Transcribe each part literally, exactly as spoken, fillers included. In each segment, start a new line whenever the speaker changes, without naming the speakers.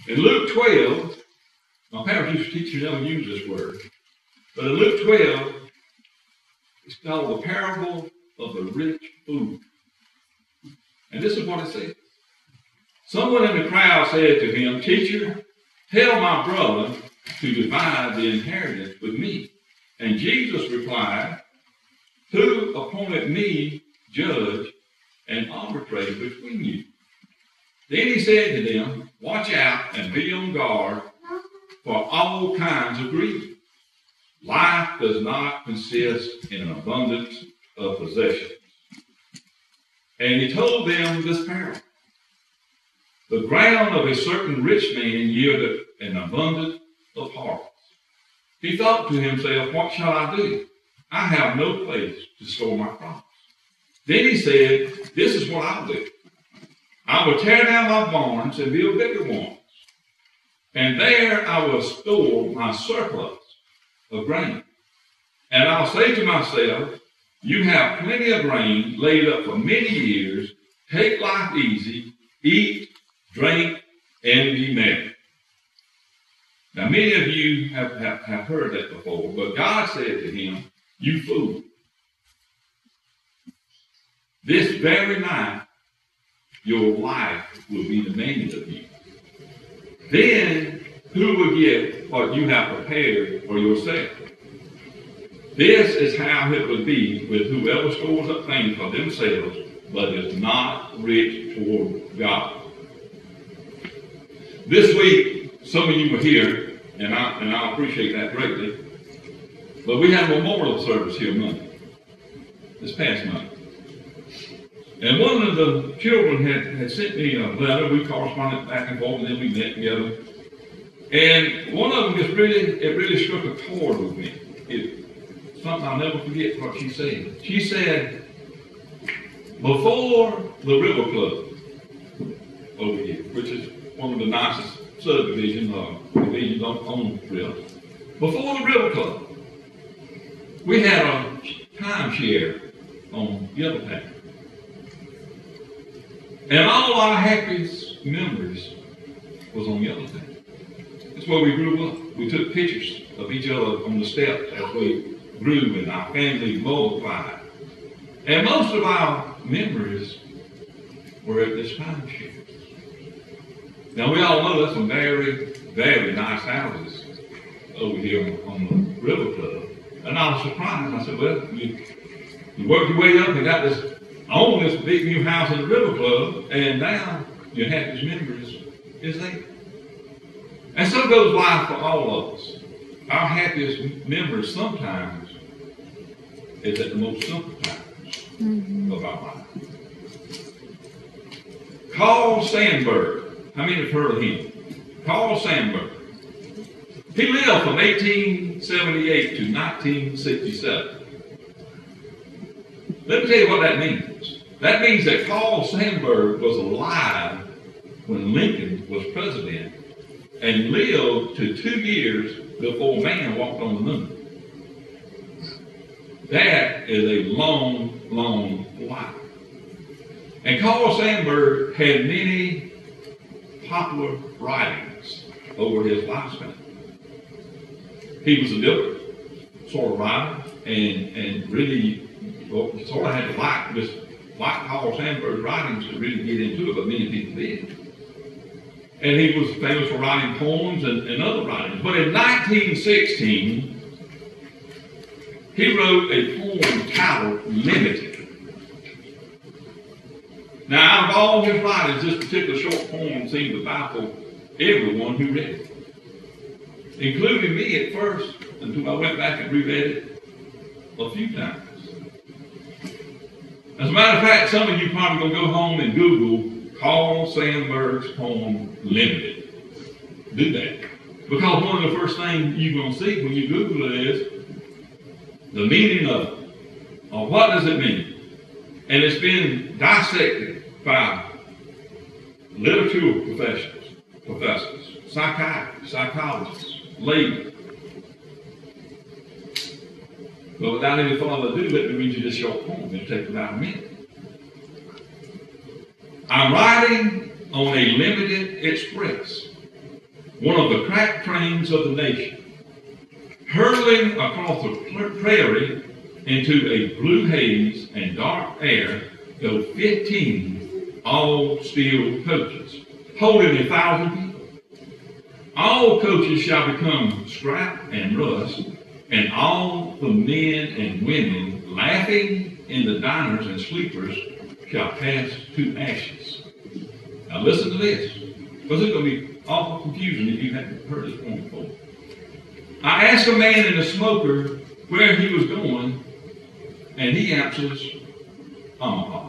In Luke twelve, my parents used to teach you never use this word, but in Luke twelve, it's called the parable of the rich fool. And this is what it says. Someone in the crowd said to him, "Teacher, tell my brother to divide the inheritance with me." And Jesus replied, "Who appointed me judge and arbitrator between you?" Then he said to them, "Watch out and be on guard for all kinds of greed. Life does not consist in an abundance of possessions." And he told them this parable. The ground of a certain rich man yielded an abundance of harvest. He thought to himself, "What shall I do? I have no place to store my crops." Then he said, "This is what I'll do. I will tear down my barns and build bigger ones. And there I will store my surplus of grain. And I'll say to myself, you have plenty of grain laid up for many years. Take life easy, eat, drink, and be merry." Now, many of you have, have, have heard that before, but God said to him, "You fool. This very night, your life will be demanded of you. Then who will get what you have prepared for yourself?" This is how it would be with whoever stores up things for themselves, but is not rich toward God. This week, some of you were here, and I, and I appreciate that greatly, but we had a memorial service here Monday, this past Monday. And one of the children had, had sent me a letter. We corresponded back and forth, and then we met together. And one of them just really, it really struck a chord with me. It, something I'll never forget what she said. She said, before the River Club over here, which is one of the nicest subdivisions or divisions on, on the river, before the River Club, we had a timeshare on Yellowtown. And all our happiest memories was on Yellowtown. That's where we grew up. We took pictures of each other on the steps as we grew and our family multiplied. And most of our memories were at this timeshare. Now, we all know there's some very, very nice houses over here on the River Club. And I was surprised. I said, well, you, you worked your way up and got this, own this big new house in the River Club, and now your happiest memories is there. And so goes life for all of us. Our happiest memories sometimes is at the most simple times mm-hmm. of our life. Carl Sanburg, how many have heard of him? Carl Sanburg. He lived from eighteen seventy-eight to nineteen sixty-seven. Let me tell you what that means. That means that Carl Sanburg was alive when Lincoln was president and lived to two years before man walked on the moon. That is a long, long life. And Carl Sanburg had many popular writings over his lifespan. He was a different sort of writer, and, and really well, sort of had to like this, like Carl Sanburg's writings to really get into it, but many people did. And he was famous for writing poems and, and other writings. But in nineteen sixteen, he wrote a poem titled Limited. Now, out of all his writings, this particular short poem seemed to baffle everyone who read it, including me at first, until I went back and reread it a few times. As a matter of fact, some of you probably going to go home and Google Carl Sanburg's poem Limited. Do that. Because one of the first things you're going to see when you Google it is the meaning of it. Or what does it mean? And it's been dissected by literature professionals, professors, psychiatrists, psychologists, laymen. But without any further ado, let me read you this short poem. It'll take about a minute. I'm riding on a limited express. one of the crack trains of the nation, hurtling across the prairie into a blue haze and dark air go fifteen all-steel coaches, holding a thousand people. All coaches shall become scrap and rust, and all the men and women laughing in the diners and sleepers shall pass to ashes. Now listen to this, because it's going to be awful confusing if you haven't heard this one before. I asked a man in the smoker where he was going, and he answers, Omaha.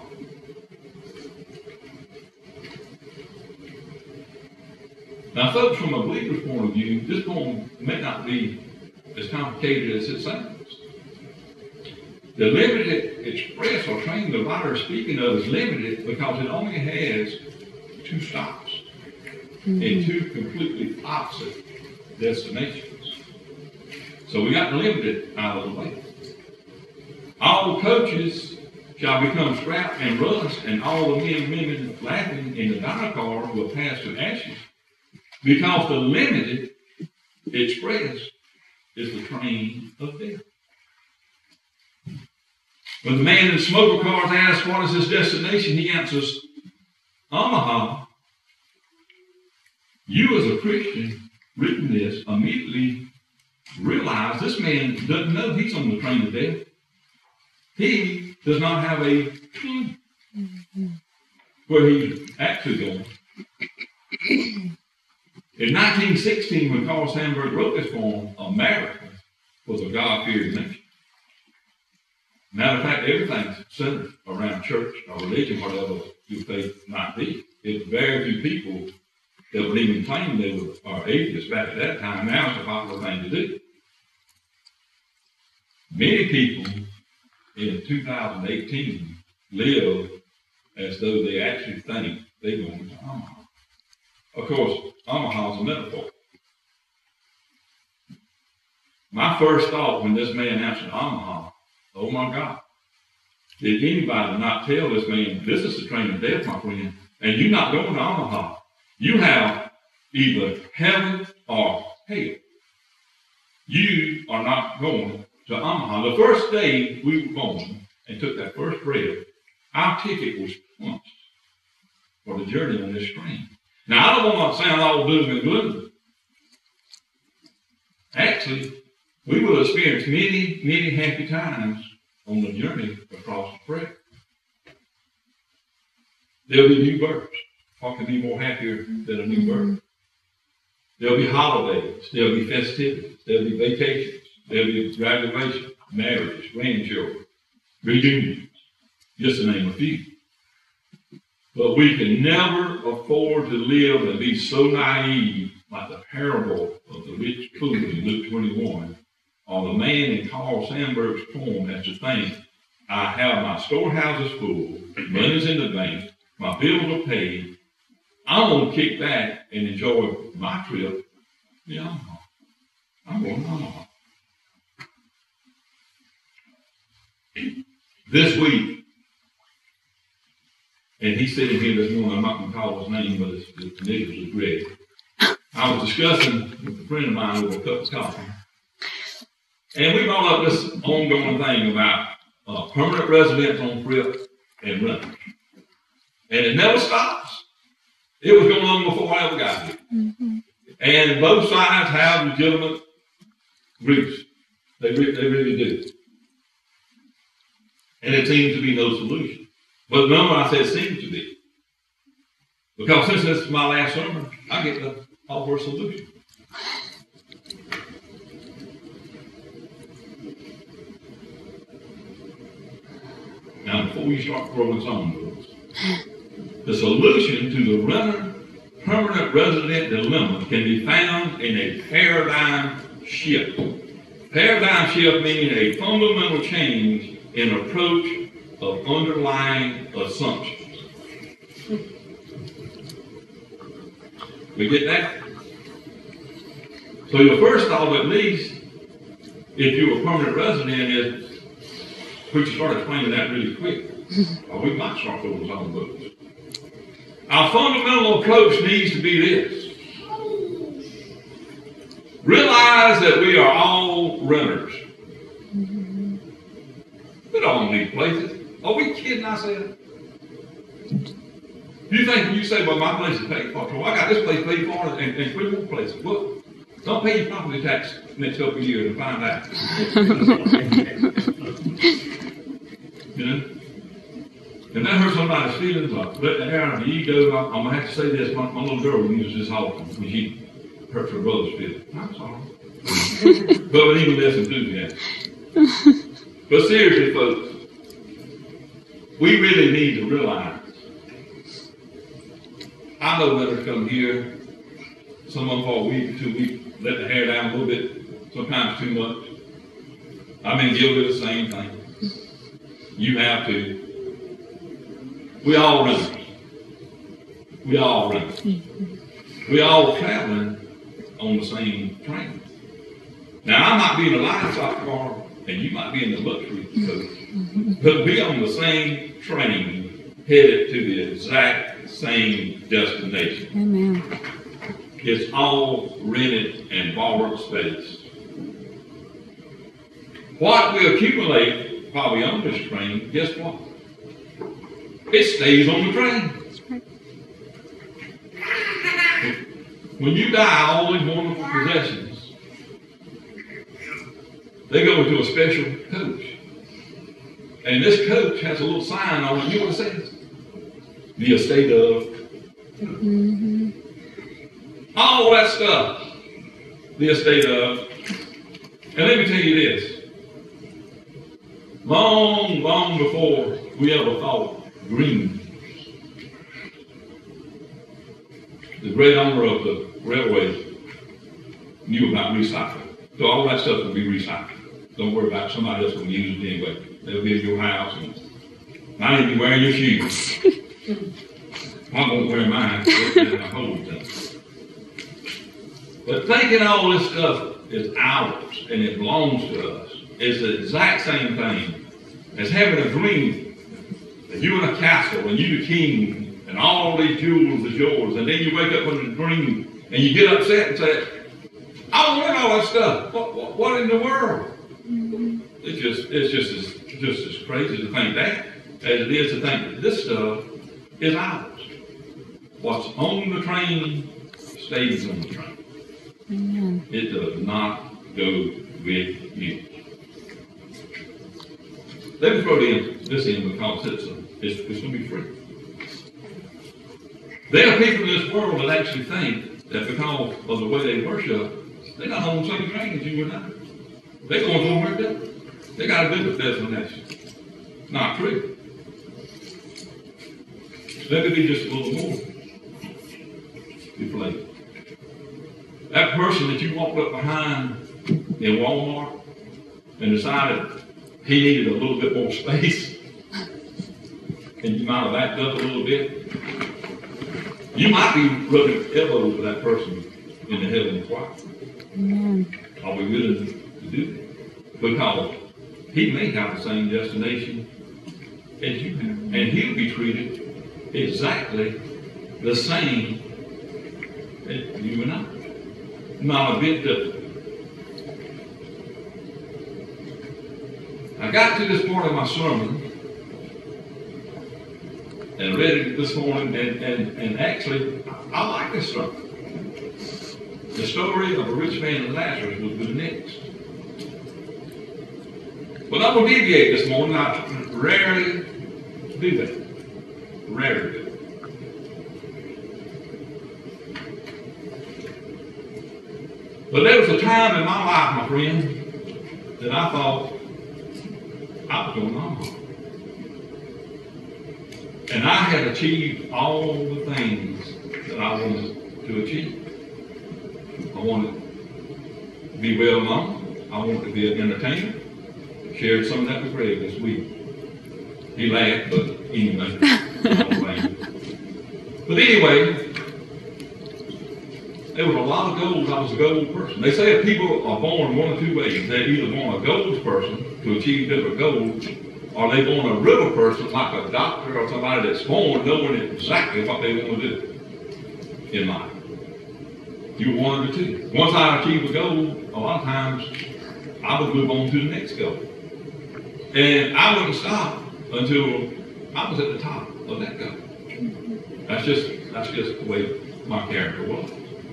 Now, folks, from a believer's point of view, this poem may not be as complicated as it sounds. The limited express or train the writer is speaking of is limited because it only has two stops mm-hmm. and two completely opposite destinations. So we got to limit it out of the way. All coaches shall become scrap and rust, and all the men and women laughing in the diner car will pass to ashes. Because the limited express is the train of death. When the man in the smoker car is asked, what is his destination? He answers, Omaha. You as a Christian, reading this, immediately realize this man doesn't know he's on the train of death. He does not have a clue where he's actually going. In nineteen sixteen, when Carl Sanburg wrote this poem, America was a God-fearing nation. Matter of fact, everything's centered around church or religion, whatever your faith might be. It's very few people that would even claim they were are atheists back at that time. Now it's a popular thing to do. Many people in two thousand eighteen live as though they actually think they're going to Omaha. Of course, Omaha is a metaphor. My first thought when this man answered Omaha, oh my God, did anybody not tell this man, this is the train of death, my friend, and you're not going to Omaha. You have either heaven or hell. You are not going to Omaha. The first day we were born and took that first breath, our ticket was punched for the journey on this train. Now, I don't want to sound all doom and gloom. Actually, we will experience many, many happy times on the journey across the prayer. There'll be new births. What can be more happier than a new birth? There'll be holidays. There'll be festivities. There'll be vacations. There'll be graduation, marriages, grandchildren, reunions, just to name a few. But we can never afford to live and be so naive like the parable of the rich fool in Luke twenty-one, or the man in Carl Sanburg's poem as to think, I have my storehouses full, money's in the bank, my bills are paid, I'm going to kick back and enjoy my trip to Omaha. I'm going to Omaha. This week, and he's sitting here this morning, I'm not going to call his name, but his, his initials is Greg. I was discussing with a friend of mine over a cup of coffee, and we brought up this ongoing thing about uh, permanent residents on trip and renters. And it never stops. It was going on before I ever got here. Mm-hmm. And both sides have legitimate griefs. They, re- they really do. And it seems to be no solution. But remember, I said seems to be. Because since this is my last sermon, I get to offer a solution. Now, before you start throwing songbooks, the solution to the renter permanent resident dilemma can be found in a paradigm shift. Paradigm shift meaning a fundamental change in approach of underlying assumptions. We get that? So your first thought, at least, if you're a permanent resident, is we should start explaining that really quick, or we might start throwing on books. Our fundamental approach needs to be this. Realize that we are all runners. We don't need places. Are we kidding ourselves? You think you say, well, my place is paid for. Well, I got this place paid for and, and three more places. Well, don't pay your property tax next couple of years and find out. You know? If that hurts somebody's feelings, like, let the air out of the ego, I'm going to have to say this. My, my little girl uses this often when she hurts her brother's feelings. I'm sorry. But with even less enthusiasm. But seriously, folks, we really need to realize. I know letters come here, some of them for a week or two weeks, let the hair down a little bit, sometimes too much. I've been guilty of the same thing. You have to. We all run. We all run. We all traveling on the same train. Now, I might be in the livestock car, and you might be in the luxury coach, but we on the same train, headed to the exact same destination.
Amen.
It's all rented and borrowed space. What we accumulate while we're on this train, guess what? It stays on the train. When you die, all these wonderful possessions, they go into a special coach. And this coach has a little sign on it. You know what it says? The estate of.
Mm-hmm.
All that stuff. The estate of. And let me tell you this. Long, long before we ever thought green, the great owner of the railway knew about recycling. So all that stuff will be recycled. Don't worry about it. Somebody else will use it anyway. They'll be in your house and I need to be wearing your shoes. I won't wear mine. But thinking all this stuff is ours and it belongs to us is the exact same thing as having a dream that you're in a castle and you're the king and all these jewels is yours, and then you wake up in a dream and you get upset and say, I don't want all that stuff. What, what, what in the world? Mm-hmm. It's just it's just as just as crazy to think that as it is to think that this stuff is ours. What's on the train stays on the train. Mm-hmm. It does not go with you. Let me throw this in because it's, a, it's, it's going to be free. There are people in this world that actually think that because of the way they worship, they're not on the same train as you and I. They're going somewhere different. They got a different destination. Not true. Let me be just a little more deflated. That person that you walked up behind in Walmart and decided he needed a little bit more space, and you might have backed up a little bit, you might be rubbing elbows with that person in the heavenly choir. Amen. Are we willing to do that? Because he may have the same destination as you have, and he'll be treated exactly the same as you and I. Not a bit different. I got to this part of my sermon and read it this morning, and, and, and actually, I like this sermon. The story of a rich man and Lazarus was the next. But I'm going to deviate this morning. I rarely do that. Rarely do. But there was a time in my life, my friend, that I thought I was going on. And I had achieved all the things that I wanted to achieve. I wanted to be well known. I wanted to be an entertainer. Shared some of that with Greg this week. He laughed, but anyway. But anyway, there was a lot of goals. I was a gold person. They say that people are born one of two ways. They're either born a gold person to achieve different goals, or they're born a river person like a doctor or somebody that's born knowing exactly what they want to do in life. You were one of the two. Once I achieved a goal, a lot of times I would move on to the next goal. And I wouldn't stop until I was at the top of that goal. That's just that's just the way my character was.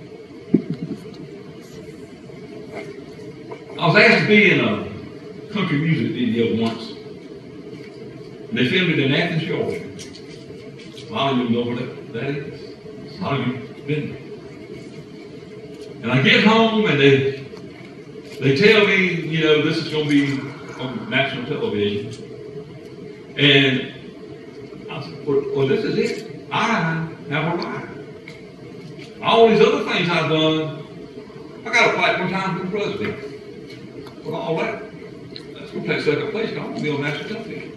I was asked to be in a country music video once. They filmed it in Athens, Georgia. A lot of you know where that, that is. A lot of you have been there. And I get home and they they tell me, you know, this is going to be on national television. And I said, well, well, this is it. I have arrived. All these other things I've done, I got to fight one time for the president. With all that, that's going to take second place. I want to be on national television.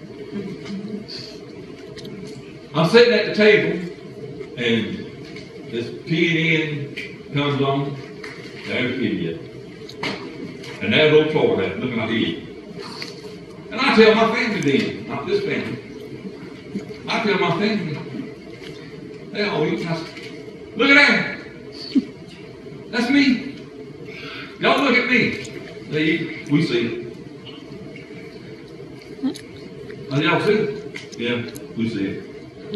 I'm sitting at the table, and this P and N comes on. There's the idiot. And there's old Florida looking at the idiot. And I tell my family then, not this family, I tell my family, they all eat. I say, look at that. That's me. Y'all look at me. They eat. We see it. And y'all see it? Yeah, we see it.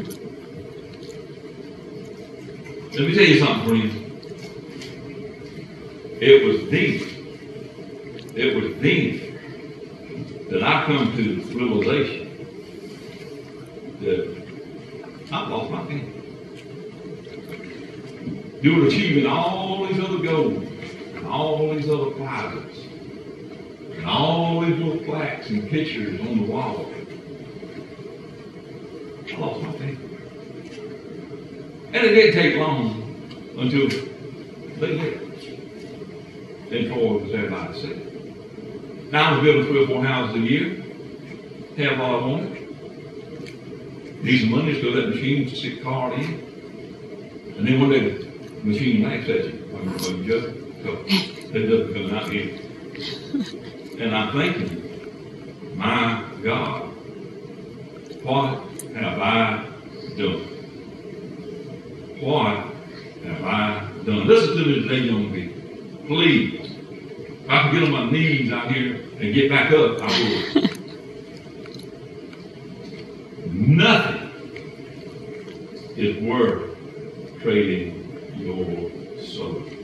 Let me tell you something, friends. It was then, it was then that I come to the realization that I've lost my family. You were achieving all these other goals and all these other prizes and all these little plaques and pictures on the wall. I lost my family. And it didn't take long until they left. And Troy was everybody said. Now I was building three or four houses a year. Had a lot of on it. Need some money to go to that machine to stick a card in. And then one day the machine laughs at you. I'm going to just go. That doesn't come out here. And I'm thinking, my God, what have I done? What have I done? Listen to me today, young people. Please. If I could get on my knees out here and get back up, I would. Nothing is worth trading your soul.